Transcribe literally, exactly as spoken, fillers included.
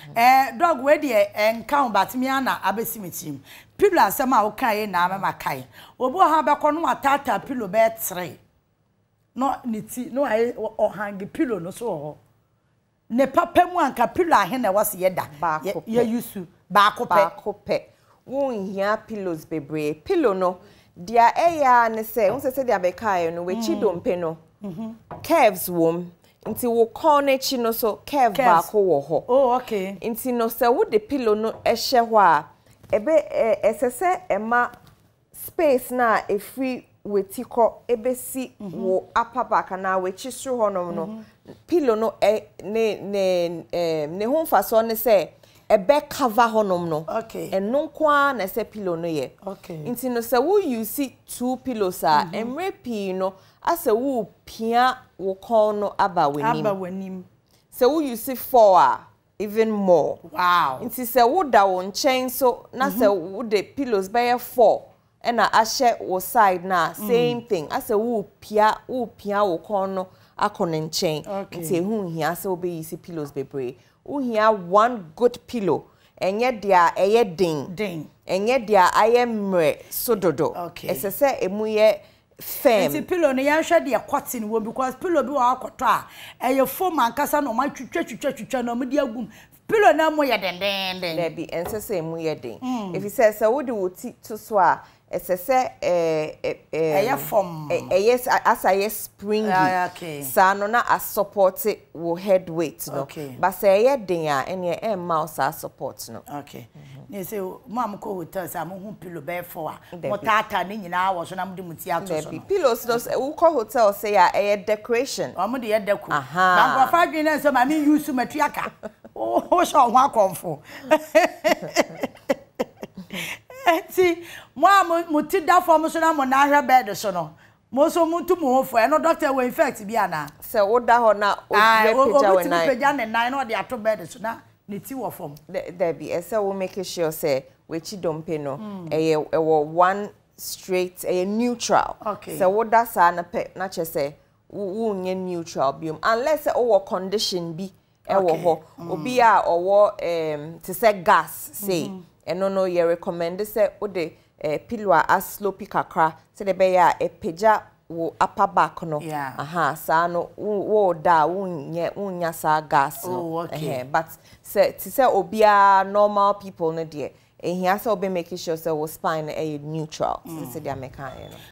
Eh dog we de enka batimi ana abesi metim. Pillow asema wo kan ye na mama kai. Obo ha bekọ no atata pillow be three. No niti no aye o hang pillow no so ho. Ne papa mu anka pillow ahe na wase ye da. Ye yusu ba kope. Ba kope. Wo hia pillows bebre. Pillow no dia eya ne se, won se se dia be kai no we chi dompe no. Mhm. Curves wom. Inti wo corner chi no so curve ba ko wo ho. Oh okay. Inti no se wo de pillow no ehye ho a ebe esese ema space na efri wetiko ebe si wo upper back na we chi suru ho no no pillow no ne ne ne ho fa so ne se ebe cover ho no no. Okay. Eno kwa na se pillow no ye. Okay. Inti no se wo use two pillows a emre pi no ase wo pia wo kon no aba wanim. Aba wanim. Se wo use four a even more. Wow. Inti se wo da won chain so na se wo de pillows by four and na ahye wo side na same thing as a wo pia wo pia wo kon no akon chain. Inti hu hia se wo be use pillows bebre. Wo hia one good pillow enye dia eye din din enye dia aye mre sododo. Okay. Esese emu ye firm. Inti pillow no yan hwe de cotton wo because pillow bi wa akoto a eye foam ankasa no ma twetwa twetwa twetwa no mo di agum pillow na mo ye den den den there be ensese emu ye den. If you say so wo de wo ti to so a esese eh eh eye foam yes as I springy. Okay. Sa no na a support wo head weight no. Okay. But say ye den a ene e mouse a support no. Okay. Ne say mam ko hotel sa mo hu pillow be for a mo tata ni nyina wo so na mo de muti ato so. Pillows no wo call hotel say a e decoration. O mo de ye deco. Aha. Na go fa dwen so ma me use matuaka. Oh so ho akomfo. Enti mo muti da form so na mo na hwe bed so no. Mo so mutu mo ho fo e no doctor we infect bi ana. Se wo da ho na o pejja we na. O pejja ne nine no de ato bed so na ne ti wo form. There be ese wo make sure say we chi dompe no e e wo one straight e neutral. Okay. Se wo da sa na pe na che say wo nye neutral biom unless o wo condition bi e wo ho obi a owo em to say gas say eno no ye recommend say o de pillow a slope kakra se de be ya e pejja wo upper back no. Yeah. Aha sa no wo da wo nye wo nya sa gas no. Oh, okay. Uh, but say to say obia normal people no there ehia say obe make sure say wo spine e neutral. Mm. Say they make an